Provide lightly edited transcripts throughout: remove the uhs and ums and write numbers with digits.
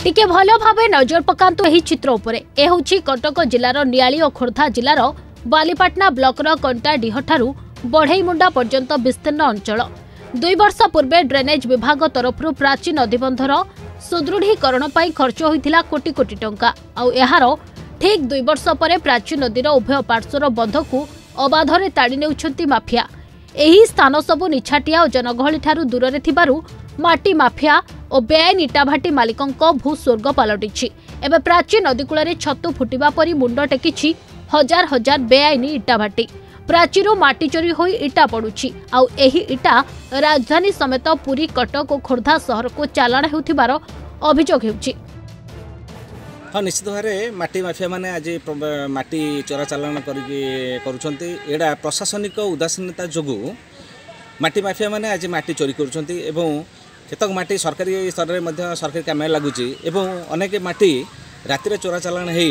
टिके भल भाव नजर पकातु एही चित्र उपरे। ए होछि कटक जिलार नियाली और खोर्धा जिलार बालीपाटना ब्लॉकर कंटाडीह ठारू बढ़ईमुंडा पर्यंत विस्तीर्ण अंचल। 2 वर्ष पूर्वे ड्रेनेज विभाग तरफ प्राची नदीबंधर सुदृढ़ीकरण पर खर्च होइथिला कोटी कोटी टंका। आउ एहार ठीक 2 वर्ष पर प्राची नदीर उभय पार्श्वर बंध को अबाधरे ताड़ी नेउछंती माफिया। एही स्थान सबु निछाटिया और जनगहली ठारू दूर थिबारु माटी माफिया और बेआईन इटाभाटी मालिकों भूस्वर्ग पलटिछि। एबे प्राची नदीकूल छतु फुटिबा परी मुंड टेकिछि हजार हजार बेआईन इटाभाटी। प्राचीर माटी चोरी होई इटा पड़ुछि। आउ एही इटा राजधानी समेत पुरी कटक और खोर्धा सहर को चालाण हेउथिबार अभियोग हेउछि। हाँ, निश्चित भाव में माटी माफिया मैंने आज माटी चोरा चालाण करुछंती। एडा प्रशासनिक उदासीनता जोगु माटी माफिया मैंने आज माटी चोरी करुछंती एवं केतक माटी सरकारी स्तर में सरकारी काम लगुच अनेक माटी रातिर चोरा चालाण हो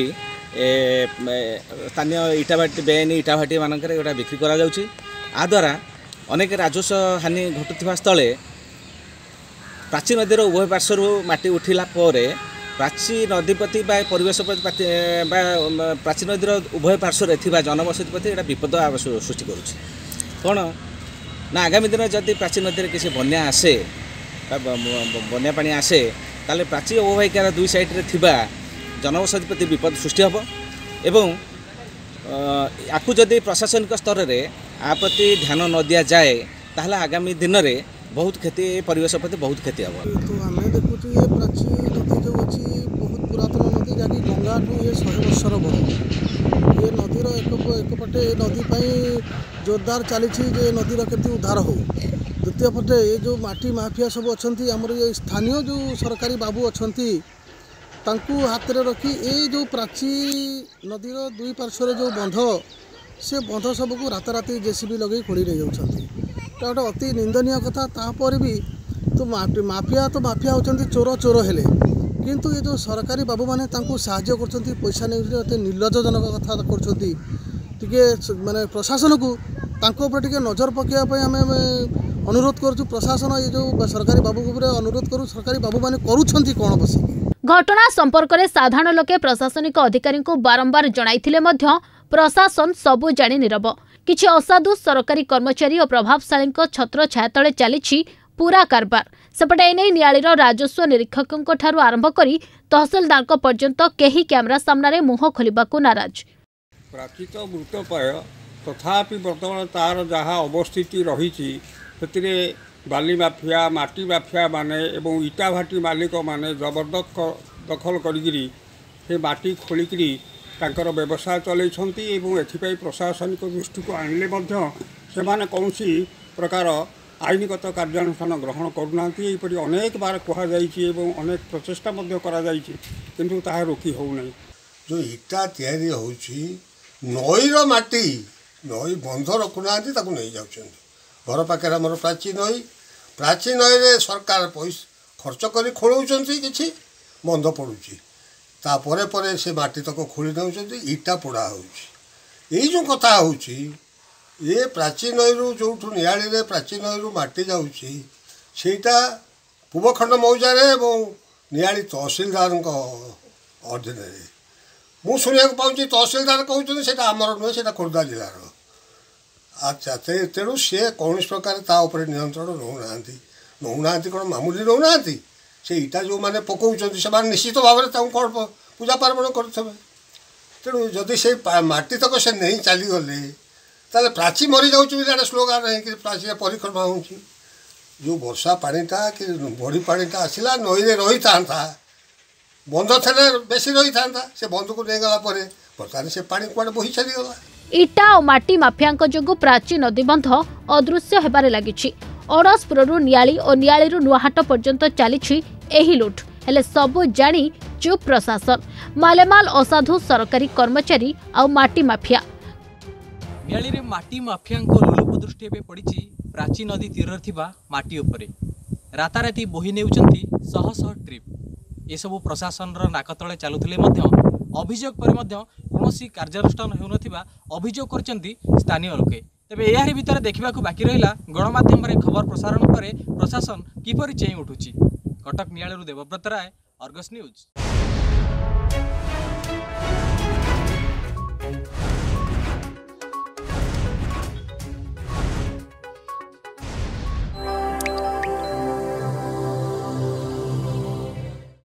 स्थानीय इटाभाटी बेआईन इटाभाटी मानक बिक्री करा जाउछि। आ द्वारा अनेक राजस्व हानि घटुवा स्थले प्राची नदीर उभय पार्श्वर माटी उठिला परे प्राची नदीपति परिवेश प्राची नदीर उभय पार्श्वर जनबसति प्रति एटा विपद सृष्टि करुछि। कौन ना आगामी दिन जदि प्राची नदी किसी बन्या आसे बन्या पानी आसे ताले प्राची अववाहिकार 2 साइड्रे थिबा जनबसति प्रति विपद सृष्टि हम एवं आपको जदि प्रशासनिक स्तर में आ प्रति ध्यान न दि जाए ताहले आगामी दिन में बहुत क्षति परिवेश प्रति बहुत क्षति हम। तो आम देखु ये प्राची नदी जो अच्छी बहुत पुरातन नदी जहाँकि गंगा ठू ये 100 वर्षर बड़ ये नदीर एक पटे नदी जोरदार चली नदीर केमती उद्धार हो। द्वितीय पटे ये जो माटी माफिया सब अच्छा आमर ये स्थानीय जो सरकारी बाबू अच्छा हाथ में रखी ये जो प्राची नदीर 2 पार्श्वर जो बंध से बंध सबको राताराति जेसीबी लगे खोली नहीं जाती। गोटे अति निंदनीय कथा। तापर भी तो माफिया होती चोर चोर हेले किंतु ये जो सरकारी बाबू मैंने साहाय्य कर पैसा नहीं अति निर्लज्जनक कथा कर माने प्रशासन को टे नजर पकाइवाई आम अनुरोध करूँ। प्रशासन ये जो सरकारी बाबू अनुरोध करूँ सरकारी बाबू मैंने करुँच कौन बस घटना संपर्क में साधारण लोके प्रशासनिक अधिकारी को बारंबार जणाइथिले मध्य प्रशासन सबु जानी नीरव। किछि असाधु सरकारी कर्मचारी और प्रभावशाली छत्र छाया तले चली पूरा कारबार। सेपटे एने नियालीर राजस्व निरीक्षकों ठारू आरंभ करी तहसिलदार पर्यंत केही कैमरा सामने मुह खोलिबाकू नाराज। प्राचित मृतपाय तथापि बर्तमान तार जहाँ अवस्थिति रही बाली माफिया माटी माफिया माने एवं इटाभाटी मालिक माने जबरदस्त दखल करी माटी खोलिकी तांकर व्यवसाय चलैछंती एवं एथिपाई प्रशासनिक दृष्टि को आनिले मध्य सेमाने कौनसी प्रकार आईनगत कार्यानुष्ठान ग्रहण करूनांती। एपरि अनेक बार कहा जाइछि एवं अनेक प्रचेष्टा मध्य करा जाइछि किंतु ताहा रोकी हो नहीं। जो इटा तैयारी होछि नईर माटी नई बंध रखुनांती ताकू नहीं जाउछंती। घर पाखे आमर प्राची नई रे सरकार पैसा खर्च कर खोलुंच कि बंध पड़ुची तापर पर से माटी तक खोली नौकरी इटा पोड़ा हो जो कथा होची ये प्राची नई जो नियाली रे प्राची नई माटी जाऊँगी सेटा पूर्वखंड मौजार नियाली तहसिलदार अधीन मु शुणा पाँच तहसिलदार कहते हैं आमर नुहे से खोर्धा जिलार। अच्छा तेणु सी कौन प्रकार तापर नियंत्रण नौना कौन मामूली नौना से इटा जो मैंने पकाउं से निश्चित भाव में कौन पूजा पार्वण करें। तेणु जदि से माटी तक से नहीं चलीगले ताले प्राची मरी जाऊँगी स्लोगान है कि प्राची परिक्रमा हो जो वर्षा पानीटा कि बड़ी पानीटा आसला नई रही था बंध थे बेसी रही था से बंध को नहीं गला बर्तमान से पानी कुआड़े बही चलीगला। इटा और माटी माफिया जोगु प्राची नदीबंध अदृश्य हेबारे लागिछि। अड़सपुरु नियाली और नियाली नुआहाट पर्यंत चली एही लुट हेले सबु जानी चुप प्रशासन मालेमाल असाधु सरकारी कर्मचारी और माटी माफिया। नियाली रे माटी माफिया लोलुप दृष्टि पड़ी प्राची नदी तीर थिबा माटी उपरे राताराति बोही नेउचंती शह शह ट्रिप ये सब प्रशासन नाकतले चलुथिले मध्य अभियोग पर कौन कार्यानुष्ठान होउनथिबा अभियोग करचंती स्थानीय लोके। तेबे एहारि भितर देखा बाकी रहा गणमाध्यम खबर प्रसारण पर प्रशासन किपरि चेई उठुची। कटक नियालू देवव्रत राय, अर्गस न्यूज।